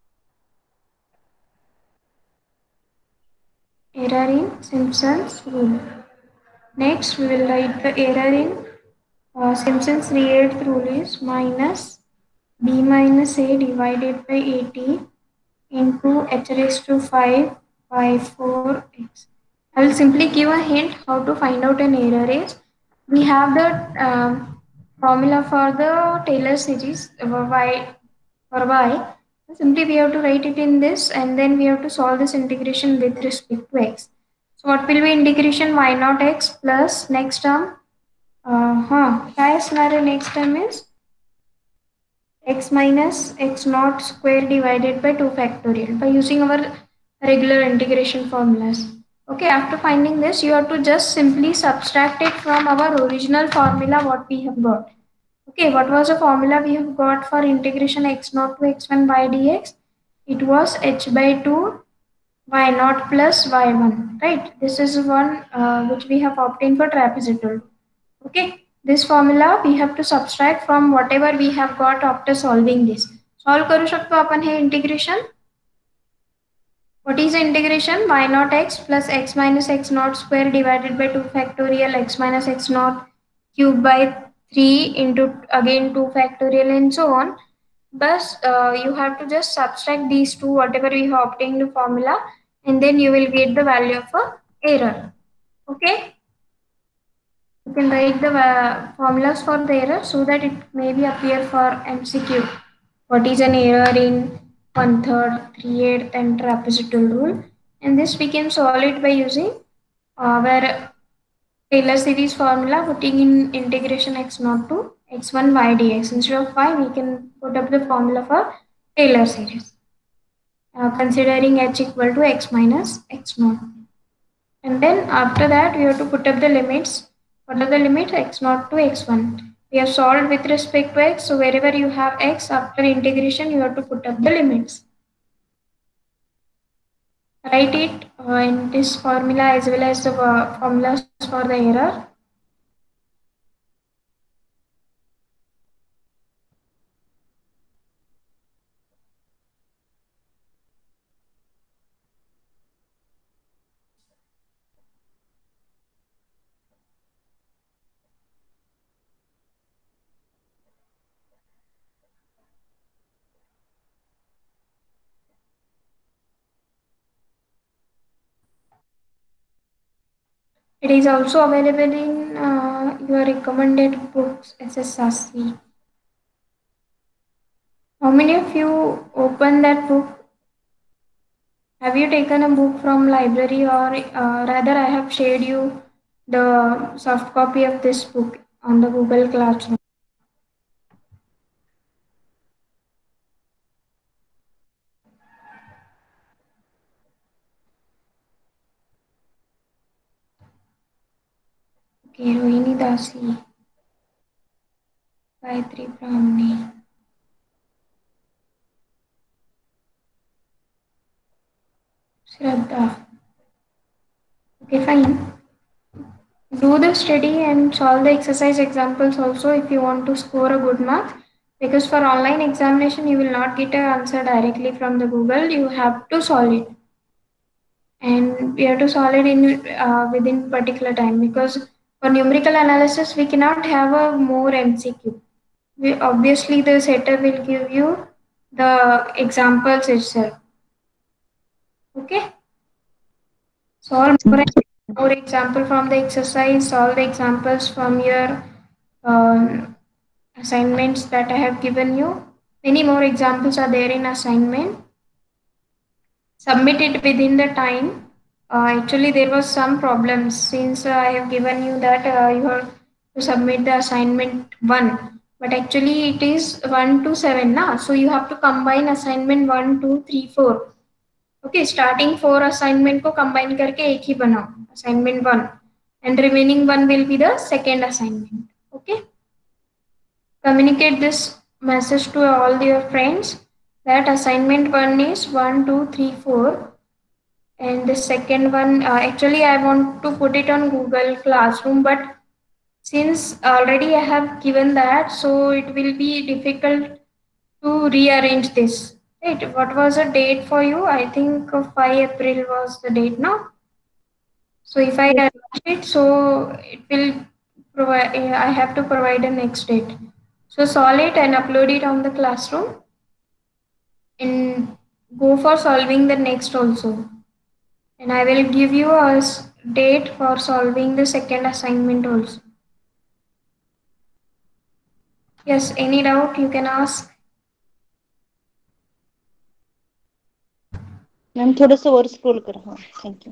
Error in Simpson's rule. Next, we will write the error in Simpson's 3/8 rule is minus b minus a divided by 80 into h raised to 5 by 4x. I will simply give a hint how to find out an error is. We have the formula for the Taylor series y for y. Simply we have to write it in this, and then we have to solve this integration with respect to x. So what will be integration y naught x plus next term? काय असणार आहे next term is x minus x naught square divided by 2 factorial by using our regular integration formulas. Okay, after finding this, you have to just simply subtract it from our original formula what we have got. Okay, what was the formula we have got for integration x naught to x1 by dx? It was h by 2 y naught plus y1, right? This is one which we have obtained for trapezoidal. Okay, this formula we have to subtract from whatever we have got after solving this. Solve करू शकतो आपण हे integration. What is the integration? Y naught x plus x minus x naught square divided by 2 factorial x minus x naught cube by 3 into again 2 factorial and so on. But you have to just subtract these two, whatever we have obtained the formula, and then you will get the value of a error. Okay. You can write the formulas for the error so that it may be appear for MCQ. What is an error in 1/3, 3/8 and trapezoidal rule? And this we can solve it by using our Taylor series formula, putting in integration x naught to x1 y dx. Instead of y, we can put up the formula for Taylor series, considering h equal to x minus x naught. And then after that, we have to put up the limits. What are the limits? X naught to x1. We have solved with respect to x. So wherever you have x, after integration, you have to put up the limits. Write it in this formula as well as the formulas for the error. It is also available in your recommended books, SSRC. How many of you opened that book? Have you taken a book from library, or rather I have shared you the soft copy of this book on the Google Classroom? Okay, Rohini Dasi, Gayatri Brahmani, Shraddha. Okay, fine. Do the study and solve the exercise examples also if you want to score a good mark. Because for online examination, you will not get an answer directly from the Google. You have to solve it. And we have to solve it in within particular time, because for numerical analysis we cannot have a more MCQ. Obviously the setter will give you the examples itself. Okay, solve more More example from the exercise, solve the examples from your um, assignments that I have given you. Many more examples are there in assignment. Submit it within the time. Actually, there was some problems since I have given you that you have to submit the assignment 1. But actually, it is 1 to 7 na. So you have to combine assignment 1, 2, 3, 4. Okay, starting 4 assignment को combine करके एक ही बनाओ assignment 1 and remaining one will be the second assignment. Okay, communicate this message to all your friends that assignment 1 is 1, 2, 3, 4 and the second one actually I want to put it on Google Classroom, but since already I have given that, so it will be difficult to rearrange this. Right, what was the date for you? I think 5 April was the date now. So if I Yes, arrange it, so it will provide, I have to provide a next date. So solve it and upload it on the Classroom and go for solving the next also. And I will give you a date for solving the second assignment also. Yes, any doubt you can ask. Ma'am थोडंसं वर scroll करा. हां, thank you.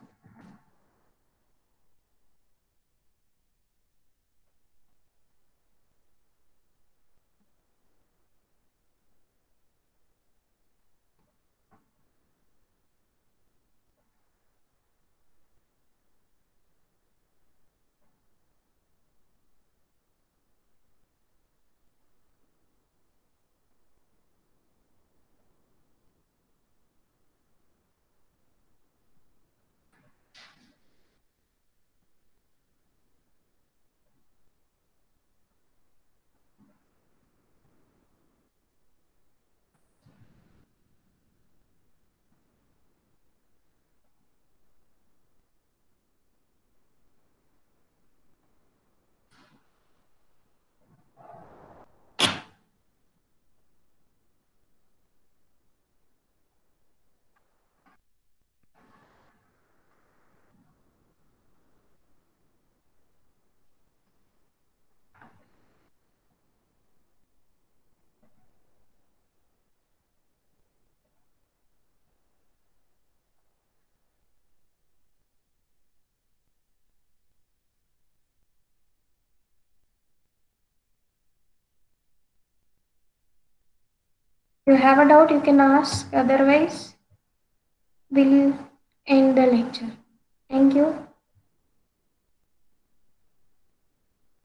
If you have a doubt, you can ask. Otherwise, we'll end the lecture. Thank you.